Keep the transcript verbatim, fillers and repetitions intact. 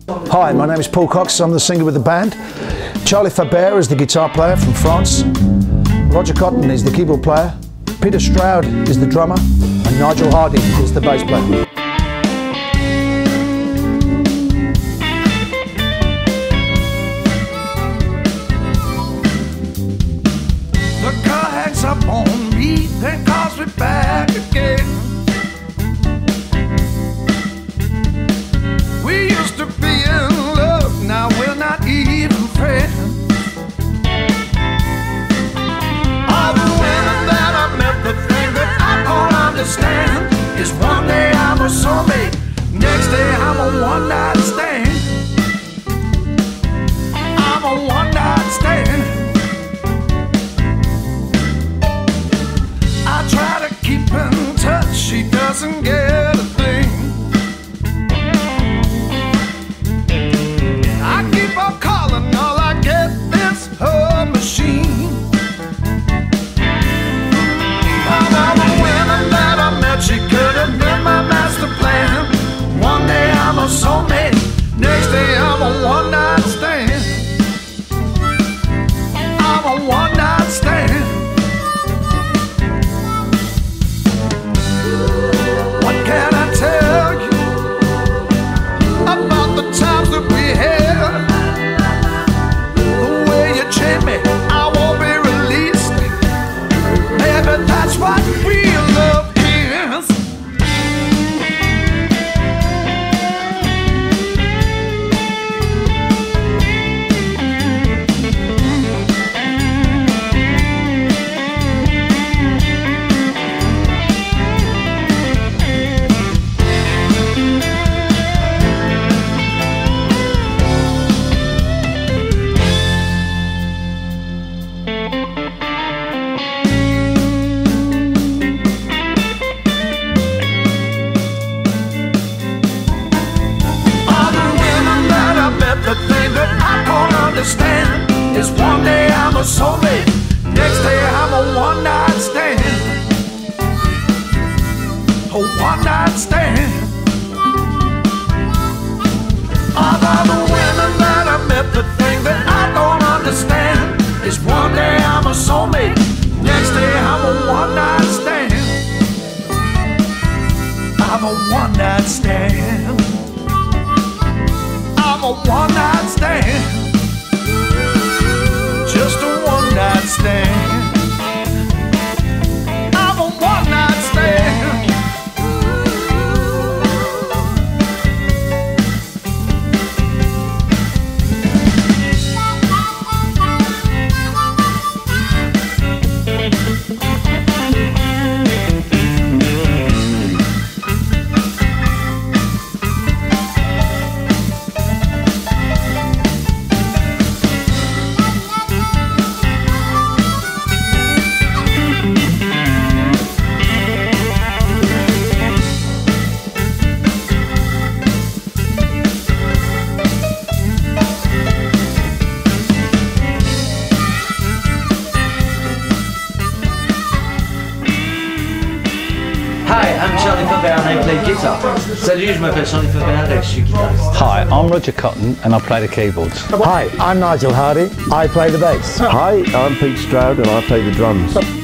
Hi, my name is Paul Cox. I'm the singer with the band. Charlie Faber is the guitar player from France. Roger Cotton is the keyboard player. Peter Stroud is the drummer. And Nigel Hardy is the bass player. The car hangs up on me, then calls me back again. We used to be in love, now we're not even friends. All the women that I met, the thing that I don't understand is one day I'm a soulmate, next day I'm a one-night stand. I'm a one-night stand. I try to keep in touch, she doesn't get a thing. I keep on calling, all I get is her machine. Of all the women that I met, she could have been my master plan. One day I'm a soulmate, next day I'm a one-night stand. I'm a one-night stand. What can I tell you about the times that we had? The way you treat me, I won't be released. Maybe that's what real love is. The thing that I don't understand is one day I'm a soulmate, next day I'm a one-night stand. A one-night stand. Of all the women that I met, the thing that I don't understand is one day I'm a soulmate, next day I'm a one-night stand. I'm a one-night stand. I'm a one-night stand. Just a one-night stand. I'm a one-night stand. Hi, I'm Charlie Faber and I play guitar. Salut, je m'appelle Charlie Faber et je suis guitariste. Hi, I'm Roger Cotton and I play the keyboards. Hi, I'm Nigel Hardy. I play the bass. Hi, I'm Pete Stroud and I play the drums.